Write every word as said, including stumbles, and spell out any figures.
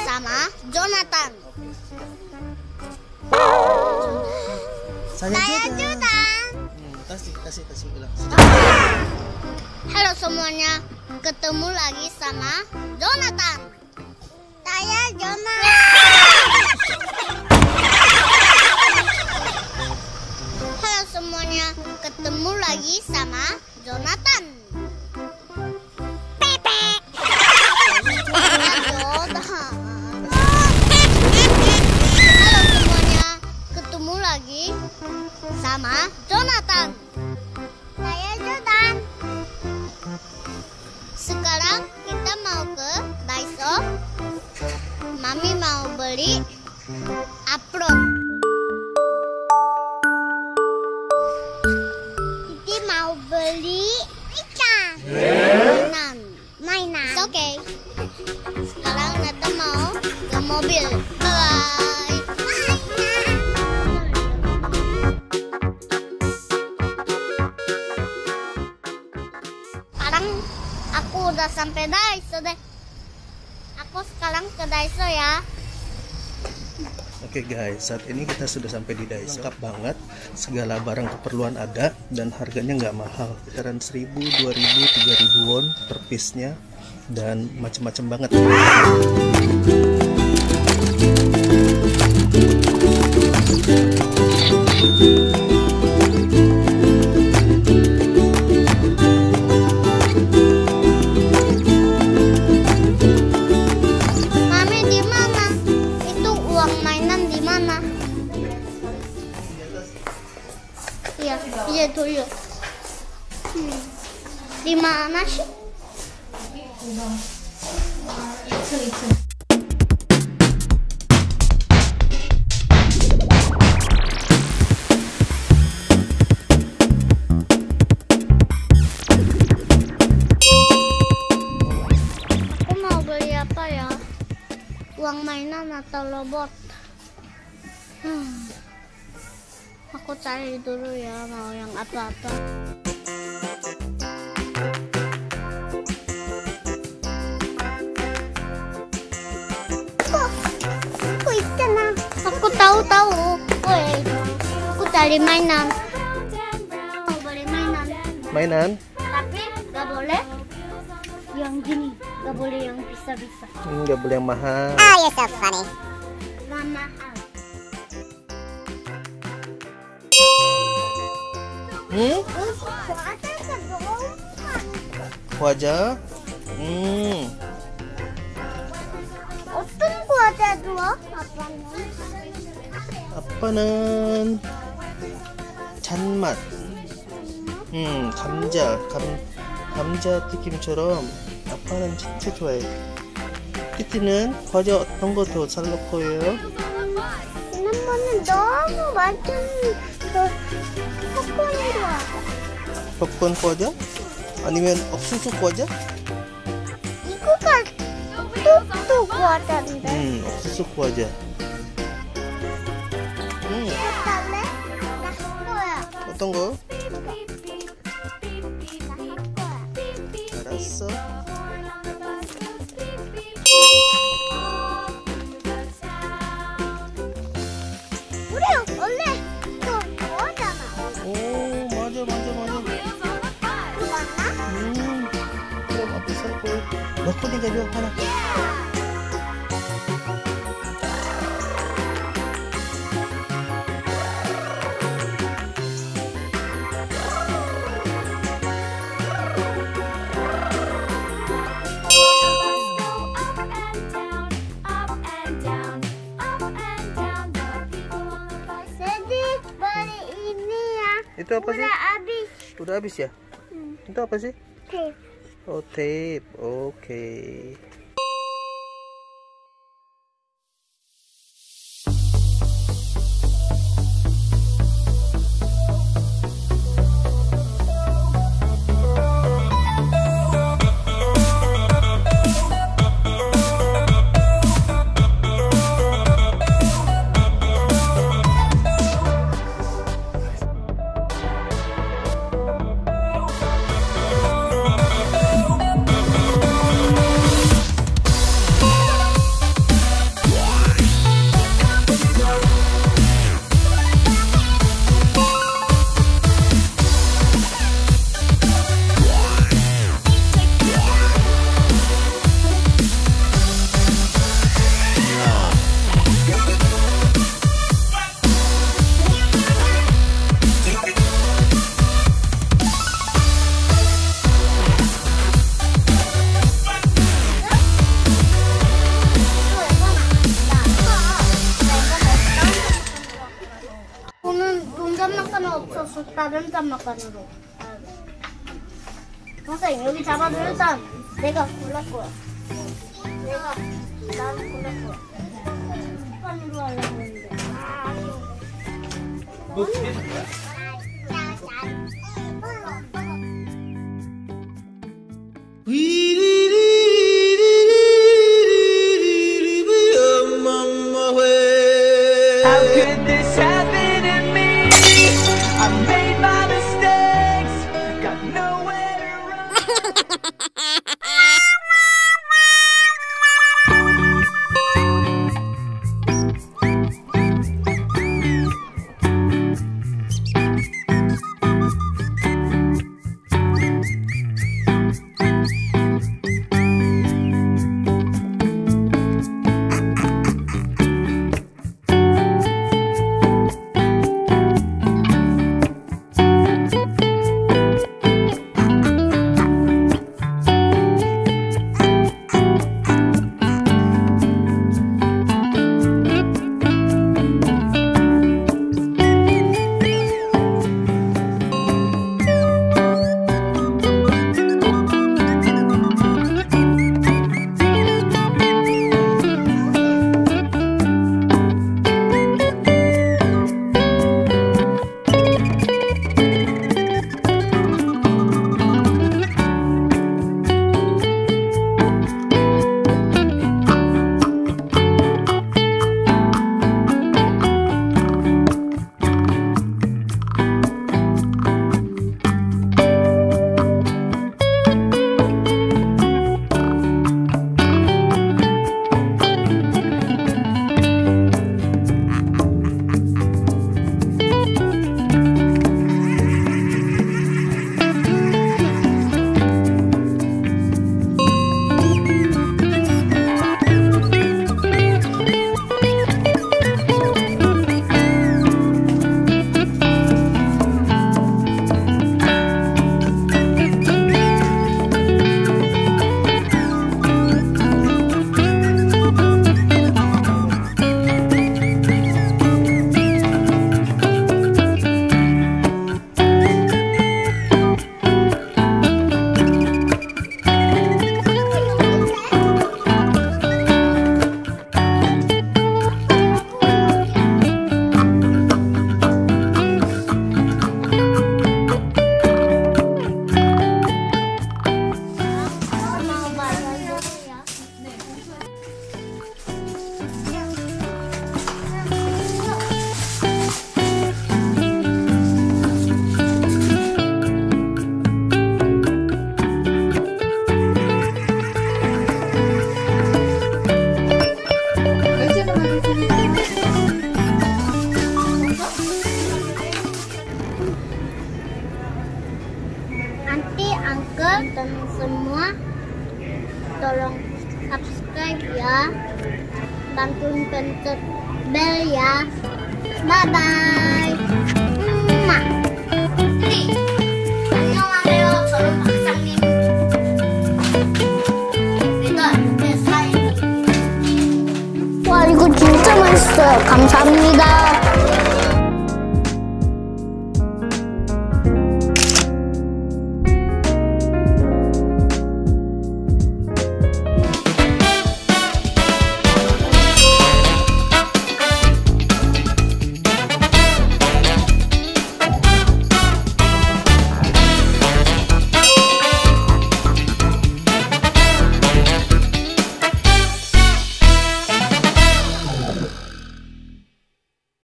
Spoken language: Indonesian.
sama Jonathan. Saya, Saya Jonathan. Jonathan. Hmm, kasih, kasih, kasih ulang. Halo semuanya, ketemu lagi sama Jonathan. Saya Jonathan. Halo semuanya, ketemu lagi sama Jonathan. Pepe. Saya Jonathan. Halo semuanya, ketemu lagi sama Jonathan. Saya Jonathan. Sekarang kita mau ke Daiso. Mami mau beli upload. Titi mau beli ikan. Mainan. Mainan. Oke. Okay. Sekarang Nata mau ke mobil. Bye. Sekarang aku udah sampai Daiso deh. Aku sekarang ke Daiso ya. Oke guys, saat ini kita sudah sampai di Daiso. Lengkap banget, segala barang keperluan ada dan harganya nggak mahal. Kisaran seribu, dua ribu, tiga ribu won per piece-nya dan macam-macam banget. Iya, iya dulu. Hmm. Di mana sih? Aku mau beli apa ya? Uang mainan atau robot? Hmm. Aku cari dulu ya, mau yang apa-apa. Aku ikan ah. Aku tahu-tahu. Woi, aku cari mainan. Mau beli mainan. Mainan? Tapi nggak boleh yang gini, nggak boleh yang bisa-bisa. Nggak boleh yang mahal. Ah, you're so funny. Nggak mahal. Hmm? Wajah? Hmm. 어떤 과자 좋아? 아빠는? 아빠는 잔맛. 음, 감자, 감, 감자 튀김처럼 아빠는 진짜 좋아해. 키티는 과자 어떤 거 더 살 거예요? 지난번에 너무 맛있는 그 팝콘이 좋아. popcorn 과자? 아니면 옥수수 과자? 이거가 뚜뚜 과자인데. 음, 옥수수 과자. 음, 이거 달래? 나 할 거야. 어떤 거? 나 할 거야. 알았어. 우리 원래 이거 좋아하잖아. 오, 맞아, 맞아, 맞아. 맞나? 음, 그럼 아빠 살 거야. 몇 번이가 줘, 하나. Jadi beli ini ya. Itu apa sih? Udah habis. Udah habis ya? Hmm. Itu apa sih? Oke. Oh, tape. Oke. 다른 짠맛간으로. 선생님 여기 잡아도 일단 내가 골랄 거야. 내가 나는 골랄 거야. 습관으로 하려고 했는데. 아, 너 집에 살 거야? How could this happen to me? I made my mistakes, got nowhere to run. dan semua tolong subscribe ya, bantuin pencet bel ya. Bye bye. Mwah. Nih, 안녕하세요. 저는 박사님. 이거 내 사인. 와, 이거 진짜 맛있어요. 감사합니다.